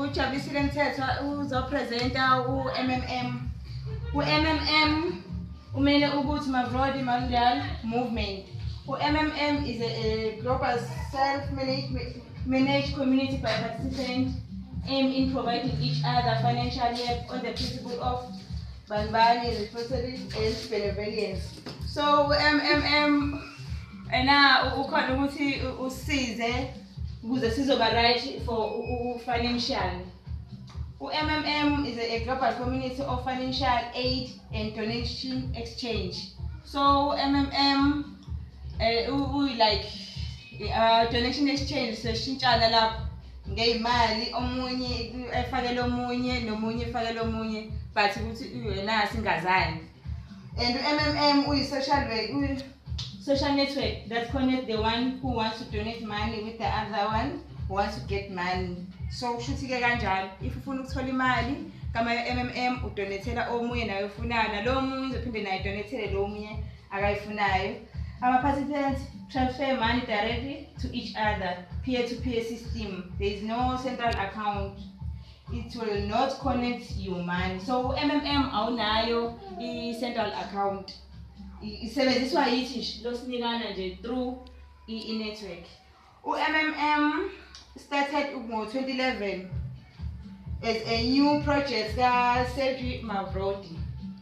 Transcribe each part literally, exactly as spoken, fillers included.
Jabulisile Mthethwa uzopresenta u-M M M. U-M M M umele ukuthi Mavroди Mondial Movement. U-M M M is a, a global self-managed community by participants aimed in providing each other financial help on the principle of Banbani, responsibility and benevolence. So M M M ena ukhona ukuthi usize ukuze sizoba right for financial. U-M M M is a, a global community of financial aid and donation exchange. So M M M uh, we like uh, donation exchange seshintshana lapho ngeimali omunye efakela omunye nomunye efakela omunye but ukuthi wena singazani. And M M M uyi social work, social network that connects the one who wants to donate money with the other one who wants to get money. So shuthi ke kanjalo if ufuna ukuthola imali kama M M M udonethela omunye nayo ufunayo lo munye uzophinde nayo donethele lo munye akayifunayo. Our participants transfer money directly to each other, peer-to-peer system. There is no central account. It will not connect your money. So M M M awunayo i central account. Isebenziswa yithi lo sinikana nje through i network. U-M M M started ngo twenty eleven as a new project ka Sergey Mavrodi.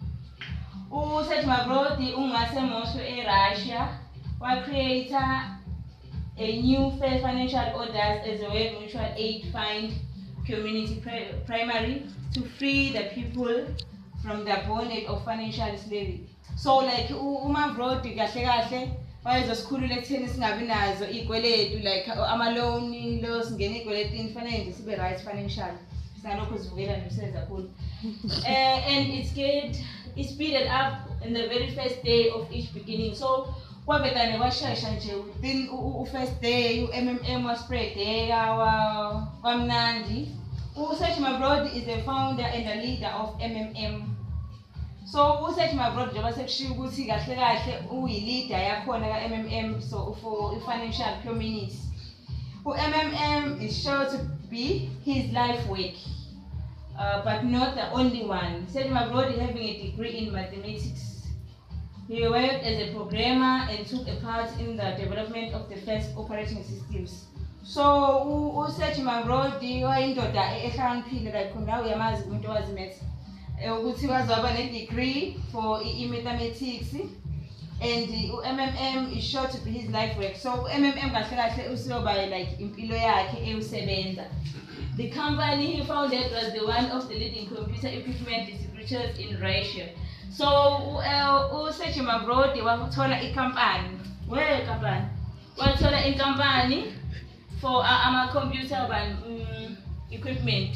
U Sergey Mavrodi ungase mosho e Russia wa creator a new fair financial orders as a way mutual aid fund community primary to free the people from the bondage of financial slavery. So like uMavrodi kahle kahle wayezosikhulula ekutheni singabi nazo izikweletu like ama-loan lo singena ey'kweletini fanele nje sibe right financial singalokho sivukela nomsebenzi kakhulu. And it's get it's speeded up in the very first day of each beginning. So kwabetane kwashesha nje within u-first day u-M M M waspreadeka kwamnandi. U-Sergey Mavrodi is the founder and the leader of M M M. So u-Sergey Mavrodi njengoba sekushiwo ukuthi kahle kahle uyi-leader yakhona ka-M M M so for i-financial community. U-M M M is sure to be his life work, uh, but not the only one. Sergey Mavrodi having a degree in mathematics. He worked as a programmer and took a part in the development of the first operating systems. So u-Sergey Mavrodi wayindoda ehlakaniphile like khona uyamazi umuntu owazi maths. Ukuthi wazoba ne-degree for i-mathematics and u-M M M is sure to be his life work. So u-M M M kahle kahle usiyoba like impilo yakhe eyusebenza. The company he founded was the one of the leading computer equipment distributors in Russia. So u-Sergey Mavrodi wathola i-company. Where company? Wathola i-company for ama computer um, equipment.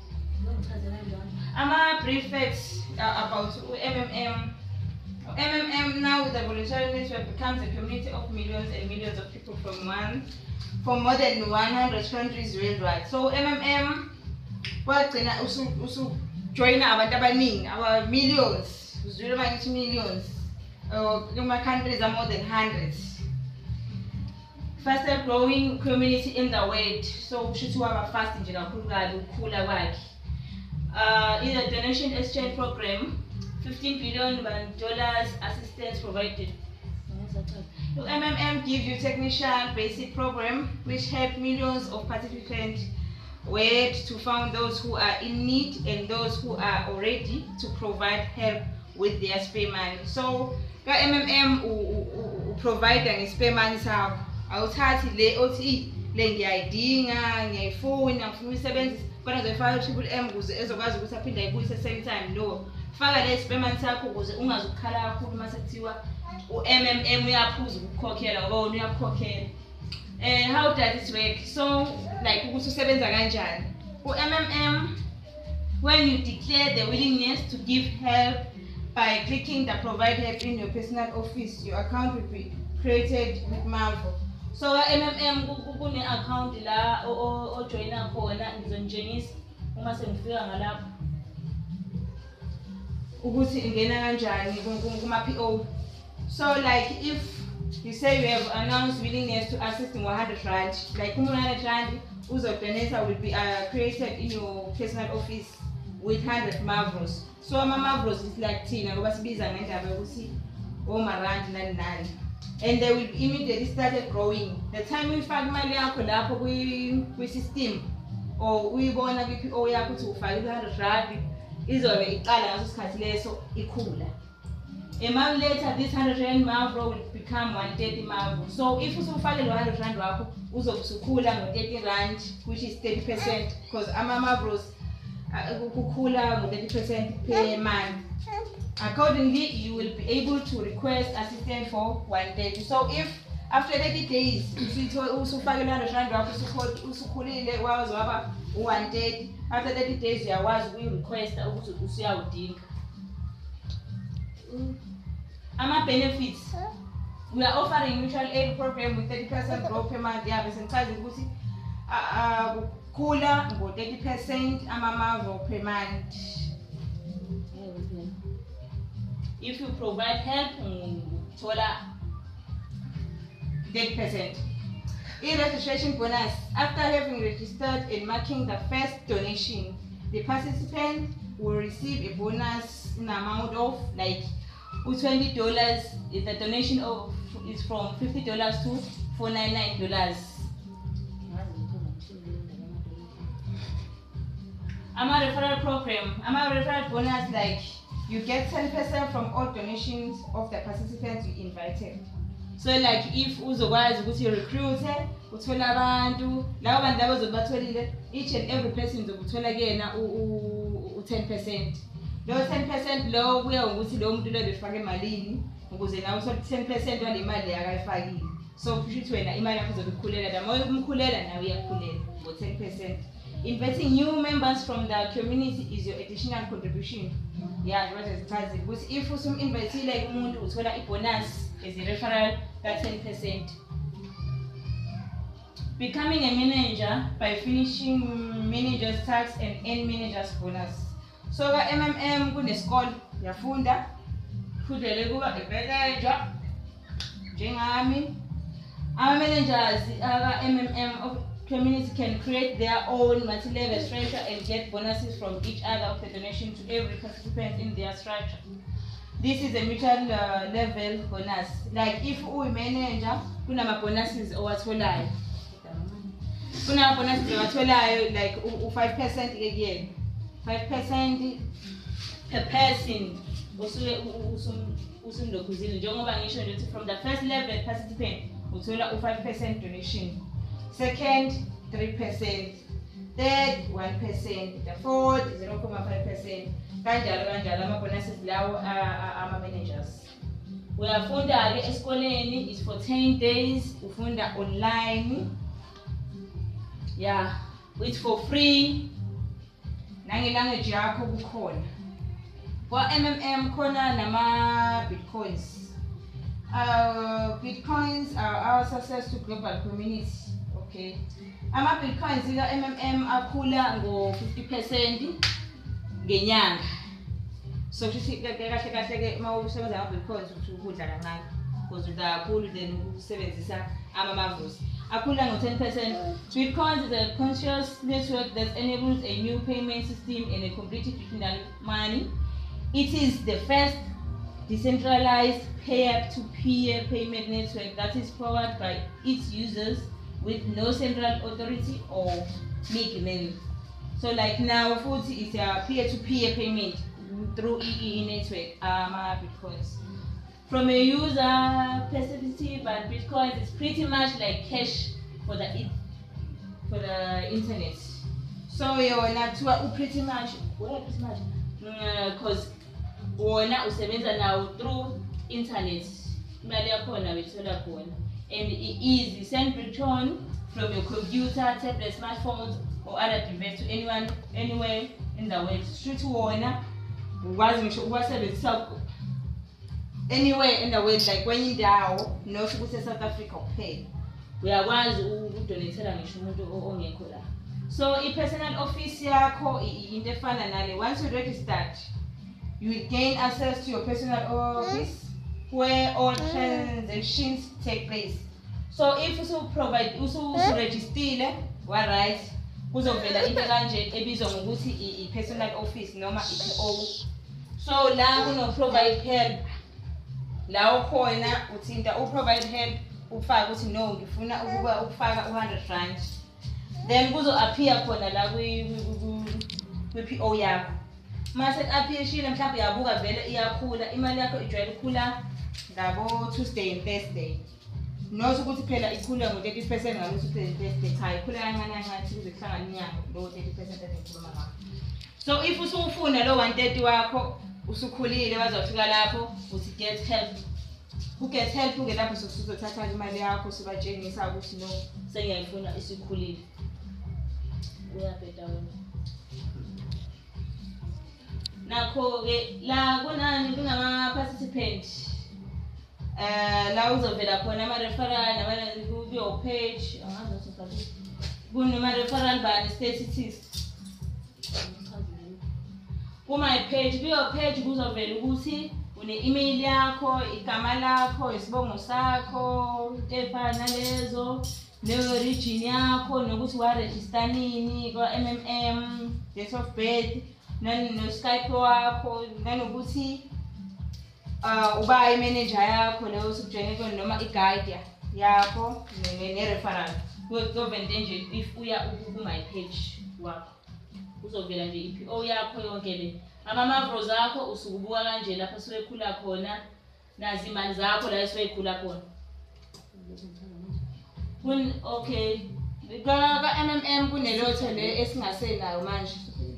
I'm a brief facts uh, about M M M. M M M now with the voluntary network becomes a community of millions and millions of people from one, from more than one hundred countries worldwide. So M M M, what usu join abantu abaningi, our millions, zero minus millions. Uh, my countries are more than hundreds. Fastest growing community in the world. So should have a fast in general, kula work. Uh, in a donation exchange program, fifteen billion dollars assistance provided. So M M M gives you technician basic program which help millions of participants work to find those who are in need and those who are already to provide help with their spare money. So M M M provide an spare money sao. Awuthathi le othi le ngiyayidinga ngiyayifuna ngifuna uyisebenzisa kodwa zifaka triple M ukuze ezokwazi ukuthi aphinde ayibuyise same time. No, faka le spare money sakho ukuze ungazukhala kakhulu mase kuthiwa u-M M M uyaphuza ukukhokhela ngoba wona uyakukhokhela. Eh how does it work? So like ukuthi usebenza kanjani? U-M M M, when you declare the willingness to give help by clicking the provide help in your personal office, your account will be created with Mavo. So M M M kune account la o joina khona ngizonjengisa uma sengifika ngalapho ukuthi ingena kanjani kuma P O. So like if you say you have announced willingness to assist in one hundred rand, like one hundred rand uzo donate will be uh, created in your personal office with one hundred mavros. So ama mavros is like thina ngoba sibiza ngendaba yokuthi omarand nani nani. And they will immediately started growing. The time we find imali yakho lapho kwi system or uyibona kwi P O yakho ukuthi ufake one hundred rand izobe iqala ngaso sikhathi leso ikhula. A month later, this one hundred rand mavro will become one hundred thirty mavro. So if you ufake one hundred rand wakho uzokusukhula ngo thirty rand, which is thirty percent, because ama mavros kukhula ngo thirty percent per month. Accordingly, you will be able to request assistance for one hundred thirty. So if after thirty days usufake one hundred rand wakho usukhulile wazi waba one hundred thirty, after thirty days uyakwazi uyi-request ukuthi usuyawudinga. Ama benefits, we are offering mutual aid program with thirty percent growth per month. Yeah, bese ngichaza ukuthi kukhula ngo thirty percent ama mavro per month. If you provide help, thola thirty percent. E-registration bonus. After having registered and marking the first donation, the participant will receive a bonus in the amount of like twenty dollars. If the donation of is from fifty dollars to four ninety-nine dollars. I'm a referral program. I'm a referral bonus, like you get ten percent from all donations of the participants you invited. So like if uzokwazi ukuthi recruit uthola abantu labo bantu labo zobatholile, each and every person uzokuthola kuyena u ten percent. Lo ten percent lo kuya ukuthi lo muntu lo befake emalini ukuze nawe uthole ten percent wale mali yakayifakile. So kusho wena imali yakho izokukhulela, la moyo umkhulela nawe uyakhulela ngo ten percent. Inviting new members from the community is your additional contribution. Yeah, what is it? Because if you some invite like umuntu uthola ibonus as a referral, that's ten percent. Becoming a manager by finishing manager's tax and earn manager's bonus. So the M M M kune school yafunda kudele kuba a manager njengami. Our managers our M M M of community can create their own multi-level structure and get bonuses from each other of the donation to every participant in their structure. This is a mutual uh, level bonus. Like if we manager, kuna ma bonuses owatholai. Kuna bonuses owatholai like five percent again. five percent per person. Usuke usundokuzini njengoba ngisho nje from the first level participant uthola u five percent donation. Second, three percent. Third, one percent. The fourth, zero point five percent. Kanjalo kanjalo ama bonuses lawo ama managers. Uyafunda ke esikoleni is for ten days, ufunda online. Yeah, it's for free. Nange language yakho kukhona. Kwa M M M khona nama bitcoins. Uh, bitcoins are our success to global community. Okay. Ama bitcoins ila M M M akhula ngo fifty percent ngenyanga. So kuthi kahle kahle ke mawusebenza ama bitcoins ukudla kancane because udakhulu then usebenzisa ama mavros. Akhula ngo ten percent. Bitcoins is a conscious network that enables a new payment system and a completely digital money. It is the first decentralized peer-to-peer payment network that is powered by its users with no central authority or middleman. So like now, forty is a peer-to-peer payment through E E E network, um, Bitcoins. From a user perspective, but Bitcoin is pretty much like cash for the for the internet. So you're not pretty much, well, pretty much, because wona usebenza now through internet. Imali yakhona bethola khona. And it is send return from your computer, tablet, smartphones, or other device to anyone, anywhere in the world. Straight to wona, anywhere in the world, like when in Dao, no South Africa pay. We are ones who donate and so a personal office in the final once you register, you will gain access to your personal office where all transactions take place. So if you provide, you register, wa right kuzovela into kanje ebizwa ngokuthi i personal office noma i P O. So la kuno provide help la ukhona uthinta u provide help ufaka uthi no ngifuna ukuba ukufaka u one hundred rand, then kuzo appear khona la kwi kwi P O yakho. Mase appear shile mhlawumbe yabuka vele iyakhula imali yakho ijwayele ukukhula ngabo Tuesday and Thursday. Not ukuthi phela ikhula ngo thirty percent ngalo Tuesday and Thursday, cha ikhula kancane kancane kuze kuhlangana inyanga lo thirty percent engikhuluma ngakho. So if usufuna lo one thirty wakho usukhulile bazofika lapho uthi get help. Who get help ke lapho sokuzothatha imali yakho sibatshengisa ukuthi no sengiyayifuna isikhulile. Uyabheda wena. Nakho ke la kunani kunama participants. Eh la uzovela khona ama referral nama kuyo page angazi ukuthi kunama referral bani statistics. Kuma page kuyo page kuzovela ukuthi une email yakho, igama lakho, isibongo sakho, tefana lezo, ne origin yakho nokuthi wa register nini kwa M M M, date of birth, nani no Skype wakho, nanokuthi uh uba I manager yakho leyo usukujene noma I guide yakho ne referral. Kuzovenda nje if uya ku my page wakho. Uzovela nje I P O yakho yonke le. Ama mavros akho usukubuka kanje lapho siwekhula khona nazi imali zakho la siwekhula khona. Kun okay. Ka M M M kunelotho le esingasenayo manje.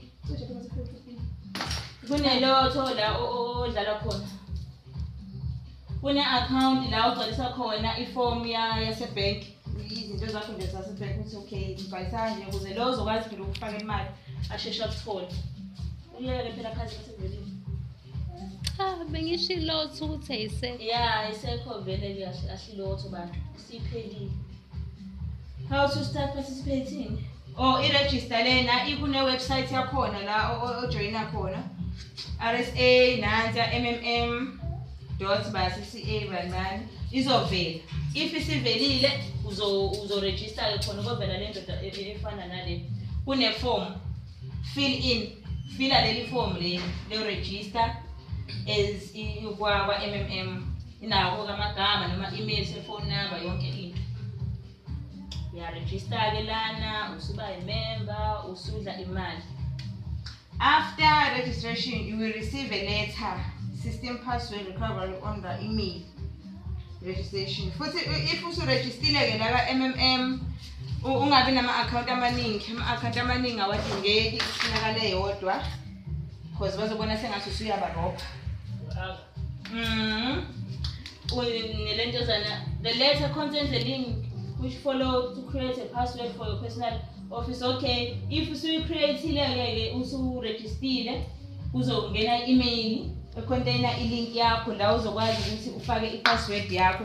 Kunelotho la odlala khona. Kune account la ugcwalisa khona iform ya yasebank. Izinto zakho nje zasebank uthi okay ngibhalisa nje ukuze lo uzokwazi nje ukufaka imali ashesha ukuthola. Uyeke phela khazi basevelile. Ah bengishilotho ukuthi ayise. Yeah, isekho vele nje ashilotho bantu. Siphelile. How to start participating? Oh, i-register lena ikune website yakhona la ojoyina khona. R S A nanza M M M dot basi C A banani izovela. If isivelile uzo uzo register khona kuvela lento efana nale. Kune form. Fill in. Fill leli form le le register as ikwa kwa M M M. Inawo kamagama noma email phone number yonke into. Ya register ke lana usuba a member usudla imali. After registration you will receive a letter system password recovery on the email registration. Futhi if usu registile ke la ka M M M ungabi nama account amaningi, ama account amaningi awadingeki ifunakala eyodwa because bazobona sengathi usuyaba robha. Mhm. Unelento zana the letter contains a link which follow to create a password for your personal office. Okay, if usu create ile usu registile uzongena email econtainer ilink yakho la uzokwazi ukuthi ufake ipassword yakho.